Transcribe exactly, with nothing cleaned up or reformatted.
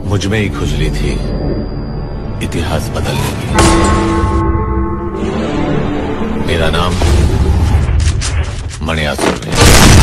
मुझमें ही खुजली थी इतिहास बदलने की। मेरा नाम मणियासुर है।